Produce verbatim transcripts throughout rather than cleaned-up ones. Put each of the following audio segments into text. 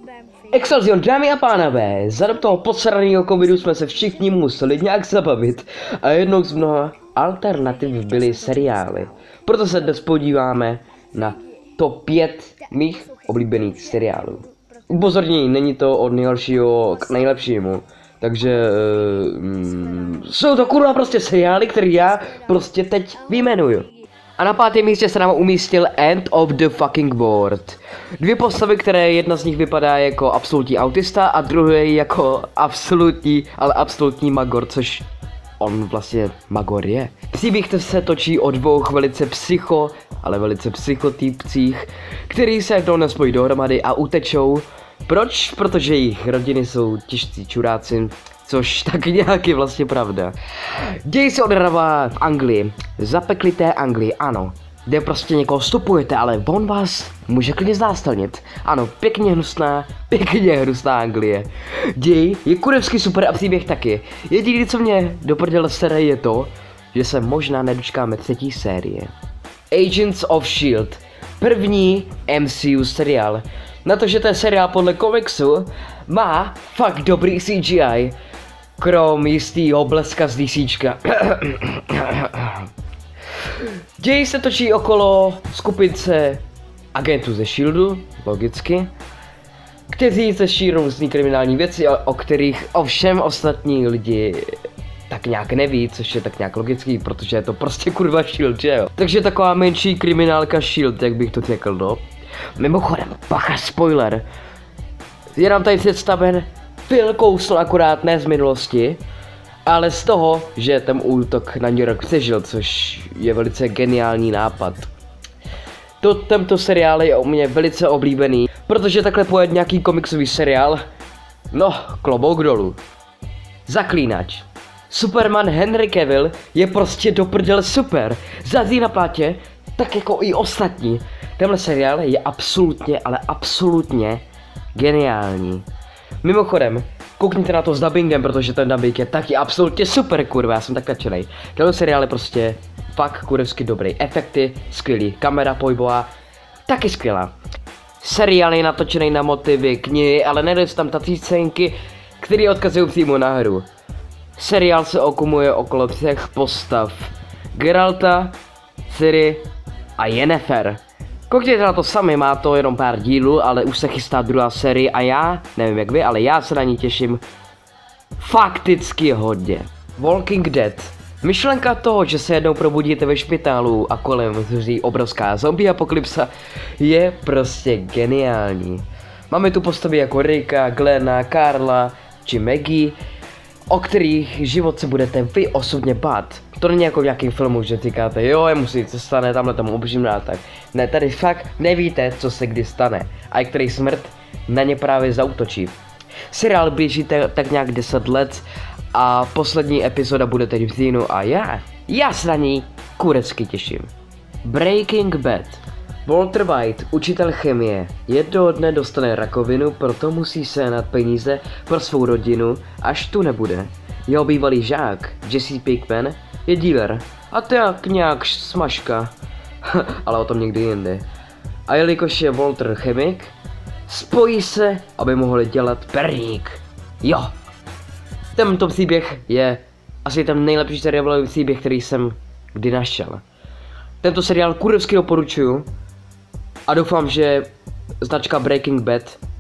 Excelsior, dámy a pánové, za dob toho podsraného covidu jsme se všichni museli nějak zabavit a jednou z mnoha alternativ byly seriály. Proto se dnes podíváme na top pět mých oblíbených seriálů. Upozornění, není to od nejhoršího k nejlepšímu. Takže mm, jsou to kurva prostě seriály, které já prostě teď vyjmenuju. A na pátém místě se nám umístil End of the Fucking World. Dvě postavy, které jedna z nich vypadá jako absolutní autista a druhý jako absolutní, ale absolutní magor, což on vlastně magor je. Příběh se točí o dvou velice psycho, ale velice psychotýpcích, který se jednou nespojí dohromady a utečou. Proč? Protože jejich rodiny jsou těžcí čuráci, což tak nějak je vlastně pravda. Děj se odehrává v Anglii, zapeklité Anglii, ano. Kde prostě někoho stopujete, ale on vás může klidně znásilnit. Ano, pěkně hnusná, pěkně hnusná Anglie. Děj je kurevsky super a příběh taky. Jediné, co mě do prdele sere, je to, že se možná nedočkáme třetí série. Agents of Shield, první M C U seriál. Na to, že ten seriál podle komiksu má fakt dobrý C G I, krom jistýho bleska z DCčka. Děj se točí okolo skupince agentů ze Shieldu, logicky, kteří se šíří různý kriminální věci, o, o kterých ovšem ostatní lidi tak nějak neví, což je tak nějak logický, protože je to prostě kurva Shield, že jo? Takže taková menší kriminálka Shield, jak bych to řekl, no. Mimochodem, bacha, spoiler. Je nám tady představen Phil Coulson, akorát ne z minulosti, ale z toho, že ten útok na New York přežil, což je velice geniální nápad. To, tento seriál je u mě velice oblíbený, protože takhle pojet nějaký komiksový seriál, no, klobouk dolů. Zaklínač. Superman Henry Cavill je prostě do prdele super. Zazí na plátě, tak jako i ostatní. Tenhle seriál je absolutně, ale absolutně geniální. Mimochodem, koukněte na to s dubbingem, protože ten dubbing je taky absolutně super, kurva, já jsem tak nadšenej. Tenhle seriál je prostě fakt kurevsky dobrý. Efekty skvělý, kamera pohybová taky skvělá. Seriál je natočený na motivy knihy, ale nedej tam tací scénky, které odkazují přímo na hru. Seriál se okumuje okolo třech postav. Geralta, Ciri a Yennefer. Koukněte na to sami, má to jenom pár dílů, ale už se chystá druhá série a já, nevím jak vy, ale já se na ní těším fakticky hodně. Walking Dead. Myšlenka toho, že se jednou probudíte ve špitálu a kolem zří obrovská zombie apokalypsa, je prostě geniální. Máme tu postavy jako Ricka, Glena, Karla či Maggie, o kterých život se budete vy osobně bát. To není jako v nějakém filmu, že říkáte, jo, je musí, co stane, tamhle tomu obřím a tak. Ne, tady fakt nevíte, co se kdy stane. A který smrt na ně právě zaútočí. Seriál běží tak nějak deset let a poslední epizoda bude teď v říjnu a já, já se na ní kurecky těším. Breaking Bad. Walter White, učitel chemie, jednoho dne dostane rakovinu, proto musí sehnat peníze pro svou rodinu, až tu nebude. Jeho bývalý žák, Jesse Pinkman, je dealer, a to jak nějak smažka, ale o tom někdy jindy. A jelikož je Walter chemik, spojí se, aby mohli dělat perník. Jo. Tento příběh je asi ten nejlepší seriálový příběh, který jsem kdy našel. Tento seriál kurevsky doporučuju a doufám, že značka Breaking Bad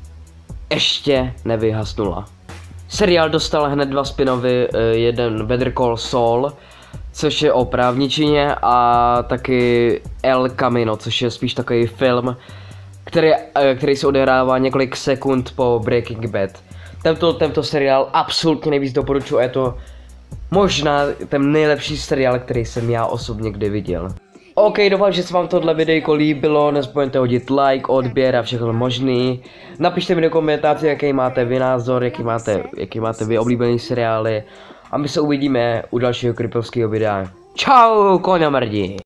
ještě nevyhasnula. Seriál dostal hned dva spin-offy, jeden Better Call Saul, což je o právničině, a taky El Camino, což je spíš takový film, který, který se odehrává několik sekund po Breaking Bad. Tento, tento seriál absolutně nejvíc doporučuji, je to možná ten nejlepší seriál, který jsem já osobně kdy viděl. OK, doufám, že se vám tohle videjko líbilo, nezapomeňte hodit like, odběr a všechno možný. Napište mi do komentářů, jaký máte vy názor, jaký máte, jaký máte vy oblíbený seriály. A my se uvidíme u dalšího creepovského videa. Čau, koňa mrdí!